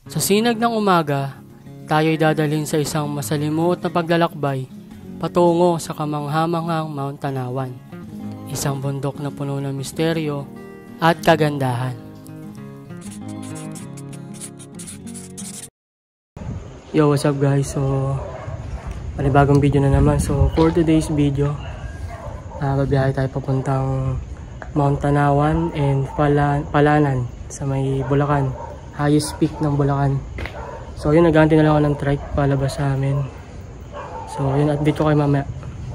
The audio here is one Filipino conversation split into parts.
Sa sinag ng umaga, tayo'y dadalhin sa isang masalimuot na paglalakbay patungo sa kamanghamanghang Mount Tanawan, isang bundok na puno ng misteryo at kagandahan. Yo, what's up guys? So, panibagong video na naman. So, for today's video, babiyahe tayo papuntang Mount Tanawan and Palanan sa may Bulacan, highest peak ng Bulacan. So yun, naghanti na lang ako ng trike palabas sa amin. So yun, update ko kayo mamaya.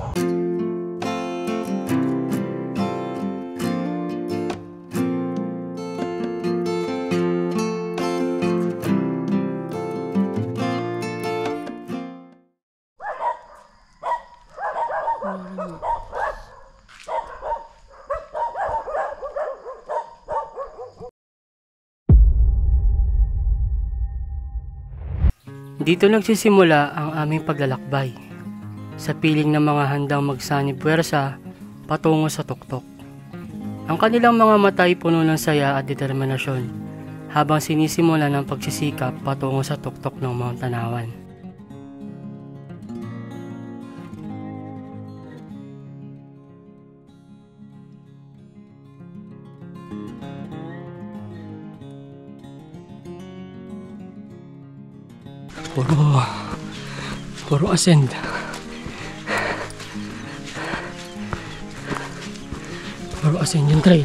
Dito nagsisimula ang aming paglalakbay, sa piling ng mga handang magsanib puwersa patungo sa tuktok. Ang kanilang mga mata ay puno ng saya at determinasyon habang sinisimula ng pagsisikap patungo sa tuktok ng Mount Tanawan. Puro ascend. Puro ascend yung trail.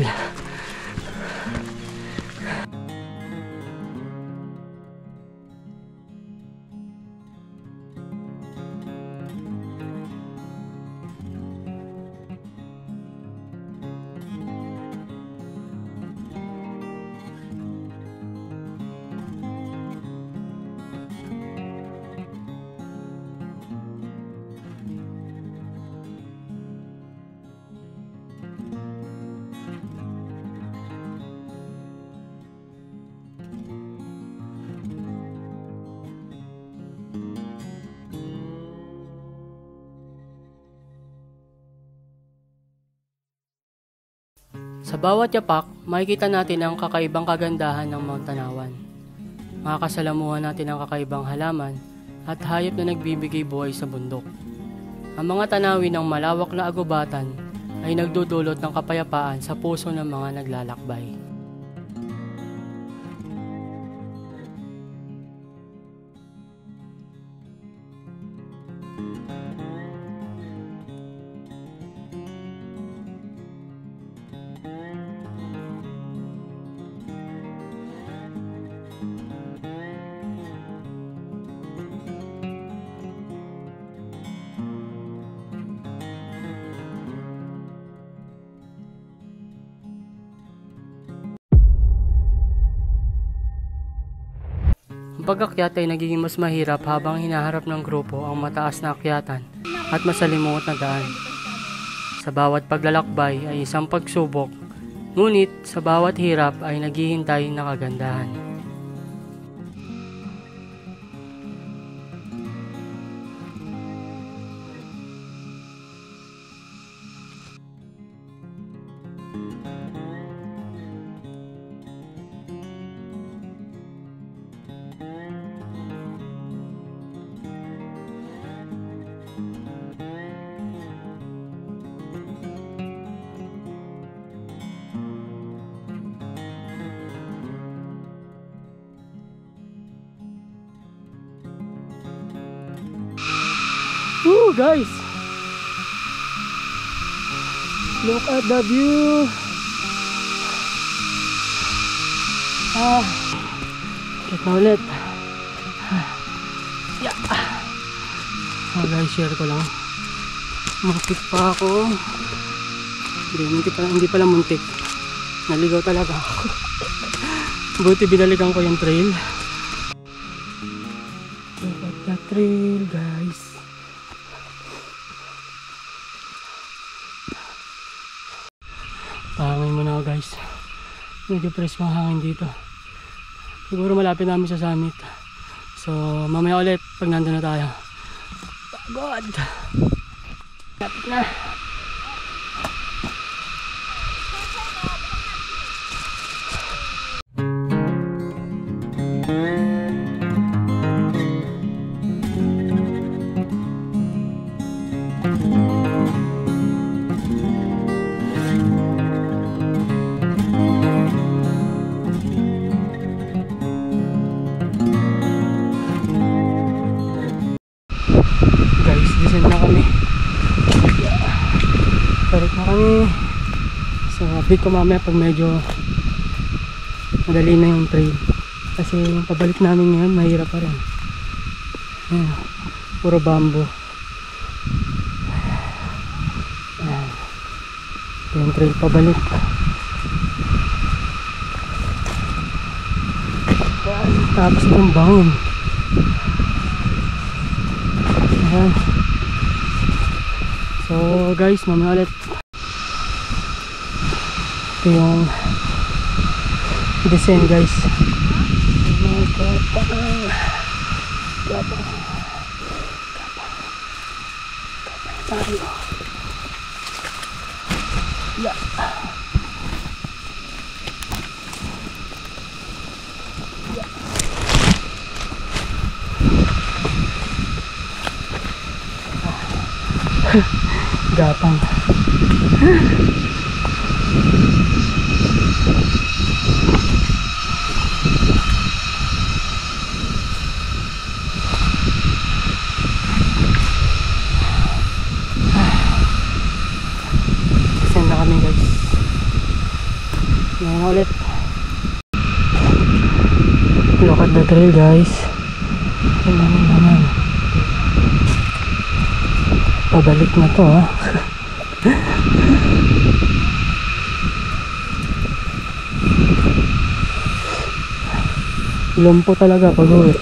Sa bawat yapak, makikita natin ang kakaibang kagandahan ng Mount Tanawan. Makakasalamuhan natin ang kakaibang halaman at hayop na nagbibigay buhay sa bundok. Ang mga tanawin ng malawak na agubatan ay nagdudulot ng kapayapaan sa puso ng mga naglalakbay. Ang pag-akyat ay nagiging mas mahirap habang hinaharap ng grupo ang mataas na akyatan at masalimuot na daan. Sa bawat paglalakbay ay isang pagsubok, ngunit sa bawat hirap ay naghihintay na kagandahan. Woo, guys! Look at the view! Check na ulit. Yeah. Guys, share ko lang. Muntik pa ako. Hindi pala muntik. Naligaw talaga ako. Buti binalikan ko yung trail. Look at the trail, guys. Pahangin muna ako guys. Medyo fresh pang hangin dito. Siguro malapit namin sa summit. So mamaya ulit pag nandun na tayo. Pagod! Lapit na! update ko mamaya pag medyo madali na yung trail. Kasi yung pabalik namin ngayon mahirap pa rin. Ayan, puro bamboo. Ayan. Ito yung trail pabalik. Tapos yung bangin. Ayan. So guys, mamaya ulit. Ito yung descent guys. Oh my god. Gapang tayo. Yeah. Gapang. Send na kami guys. Ngayon ulit. Look at the trail guys. Naman. Pabalik na to ha. Lumpo talaga pag uwi.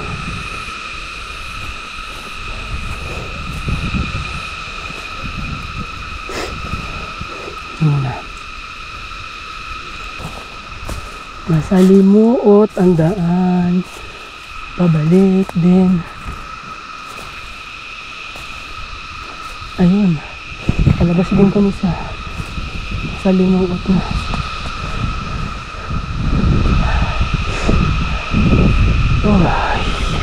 Masalimuot ang daan. Pabalik din. Ayun. Palabas din kami sa limuot na. Oh.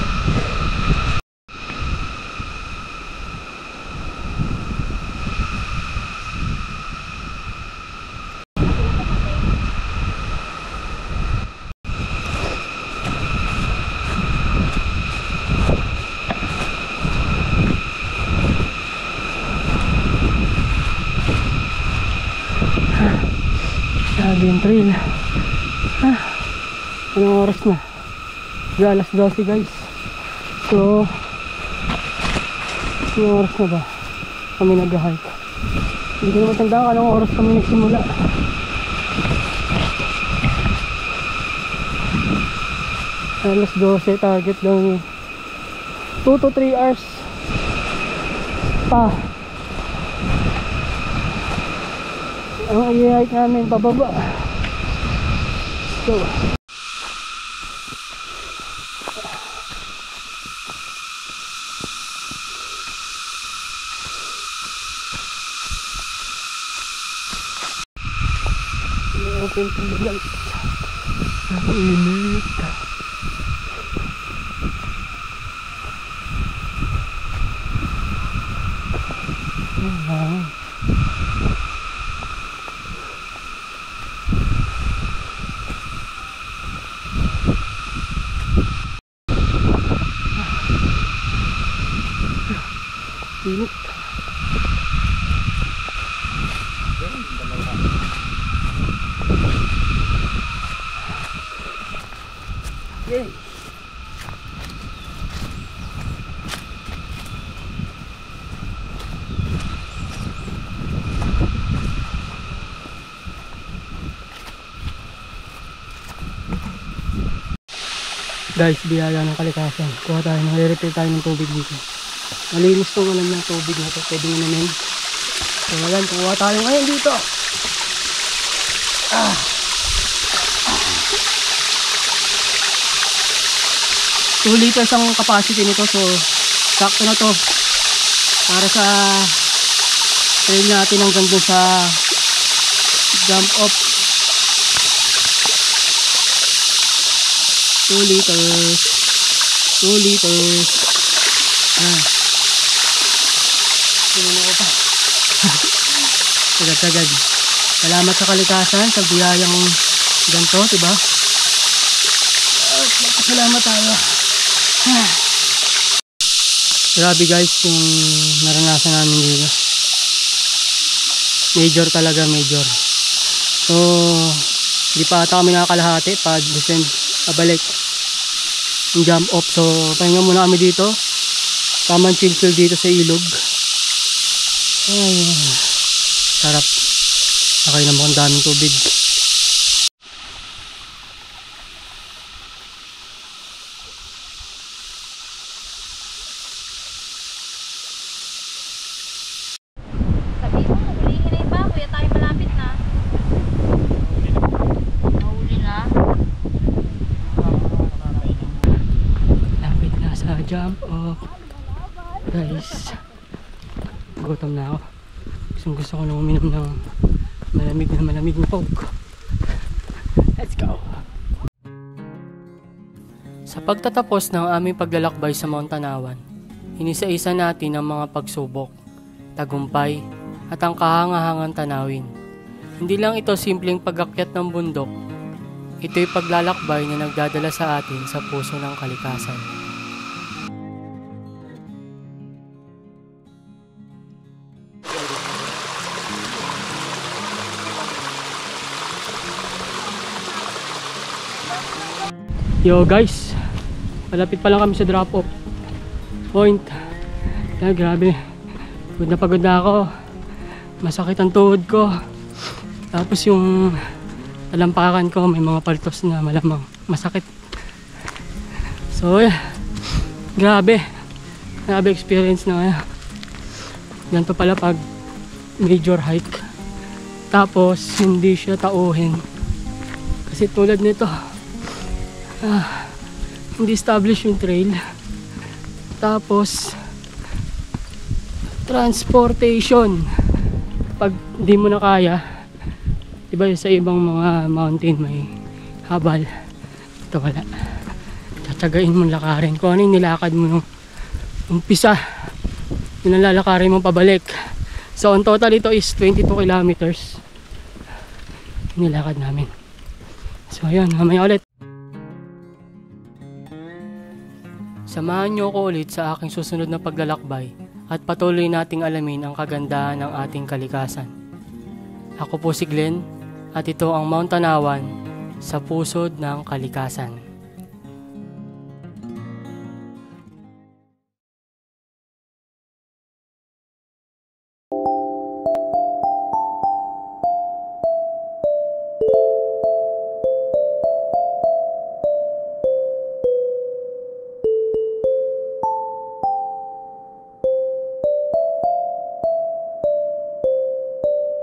Yung trail. Anong oras na? Alas 12 guys. So anong oras na ba kami nag-hike? Hindi ko na matandaan anong oras kami nagsimula. Alas 12, target daw 2 to 3 hours pa ang i-hike namin pababa. So open to the guys. Ang init. Init. Yay. Guys, biyaya ng kalikasan. Kuha tayo, nare-refill tayo ng tubig dito. Malinis tong alam ng tubig na ito, pwede naman. So ayan, kuha tayo ngayon dito. 2 liters ang capacity nito, so sakto na to para sa trail natin hanggang dun sa jump off. 2 liters 2 liters. Pinuno ko pa. Agad-agad. Salamat sa kalikasan, sa biyayang ganito, diba? Salamat tayo. Grabe guys yung naranasan namin dito. Major talaga, major. So, hindi pa ata kami nakakalahati pa descend pabalik yung jump off. So, pahinga muna kami dito. Tamang chill dito sa ilog. Ay, sarap. Okay naman ang daming tubig. Sabi mo, hulihin na iba. Kuya tayo malapit na. Mahuli na. Lapit na sa jump off. Guys, gutom na ako. Gusto ko na uminom ng malamig na Coke. Let's go! Sa pagtatapos ng aming paglalakbay sa Mount Tanawan, inisa-isa natin ang mga pagsubok, tagumpay, at ang kahangahangang tanawin. Hindi lang ito simpleng pag-akyat ng bundok, ito'y paglalakbay na nagdadala sa atin sa puso ng kalikasan. Yo guys, malapit pa lang kami sa drop off point. Ay, grabe, pagod na ako, masakit ang tuhod ko, tapos yung talampakan ko may mga paltos na malamang masakit. So grabe experience na ngayon. Ganito pala pag major hike, tapos hindi siya tauhin, kasi tulad nito hindi established yung trail, tapos transportation pag di mo na kaya, diba sa ibang mga mountain may habal, ito wala. Tatagain mo lakarin kung ano yung nilakad mo nung umpisa, yun ang lalakarin mo pabalik. So on total ito is 22 kilometers nilakad namin. So ayun, mamaya ulit. Samahan niyo ako ulit sa aking susunod na paglalakbay at patuloy nating alamin ang kagandahan ng ating kalikasan. Ako po si Glenn at ito ang Mount Tanawan sa pusod ng kalikasan.